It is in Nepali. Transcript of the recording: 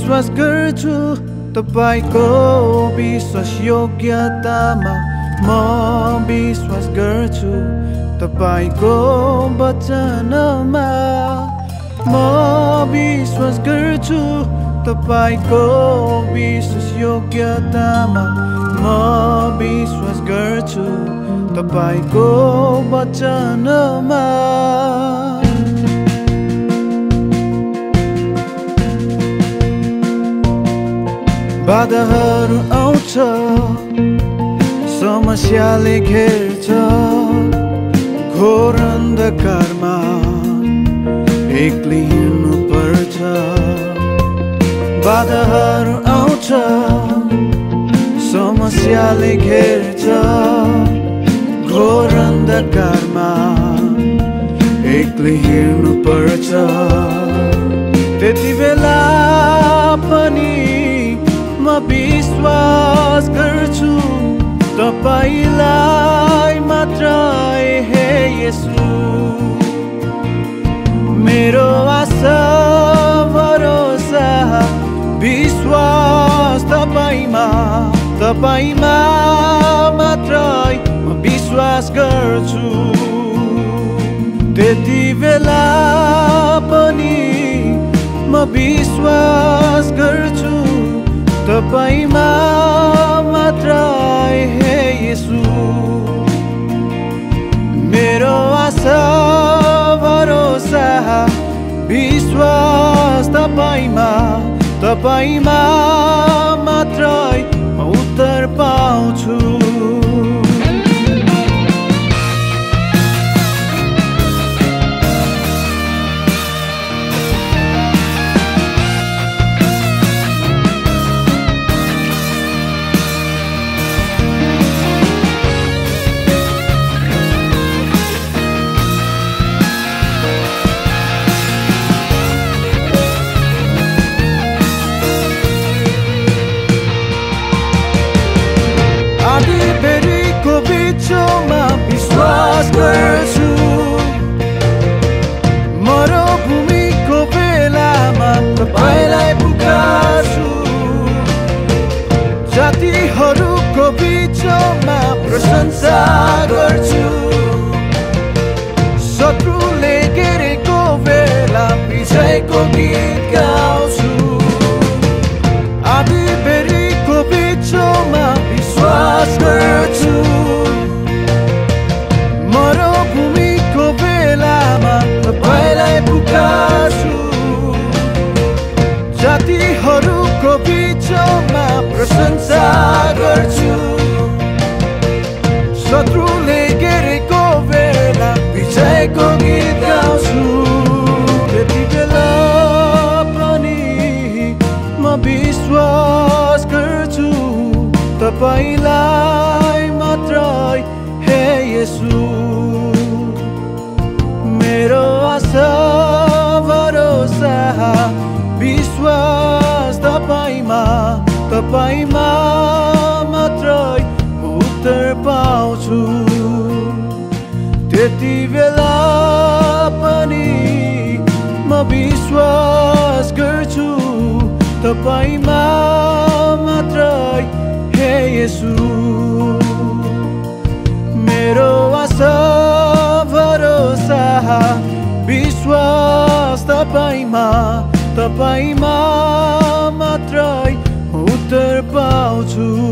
विश्वास गर्छु तपाईको विश्वास योग्यतामा म विश्वास गर्छु तपाईको वचनमा म विश्वास गर्छु तपाईको विश्वास योग्यतामा म विश्वास गर्छु तपाईको वचनमा बाधाहरू आउँछ समस्याले घेर्छ घोर अन्धकारमा एक्लै हिँड्नु पर्छ बाधाहरू आउँछ समस्याले घेर्छ घोर अन्धकारमा एक्लै हिँड्नु पर्छ त्यति बेला पनि म विश्वास गर्छु तपाईलाई मात्रै हे येशू मेरो आशा भरोसा विश्वास तपाईमा मात्रै म विश्वास गर्छु त्यति बेला पनि म विश्वास गर्छु तपाईमा मात्रै हे येशू मेरो आशा भरोसा विश्वास तपाईमा मात्रै म उत्तर पाउँछु आँधीबेहरीको बिचमा विश्वास गर्छु मरुभूमिको बेलामा तपाईलाई पुकार्छु जातिहरूको बिचमा प्रशंसा गर्छु शत्रुले घेरेको बेला विजयको गीत गाउँछु आँधीबेहरीको बिचमा विश्वास गर्छु मरुभूमिको बेलामा तपाईलाई पुकार्छु जातिहरूको बिचमा प्रशंसा गर्छु शत्रुले घेरेको बेला विजयको गीत गाउँछु त्यति बेला पनि म विश्वास गर्छु तपाईलाई मात्रै हे येशू मेरो आशा भरोसा विश्वास तपाईमा मात्रै म उत्तर पाउँछु त्यति बेला पनि म विश्वास गर्छु तपाईमा मात्रै हे येशू मेरो आशा भरोसा विश्वास तपाईमा मात्रै उत्तर पाउँछु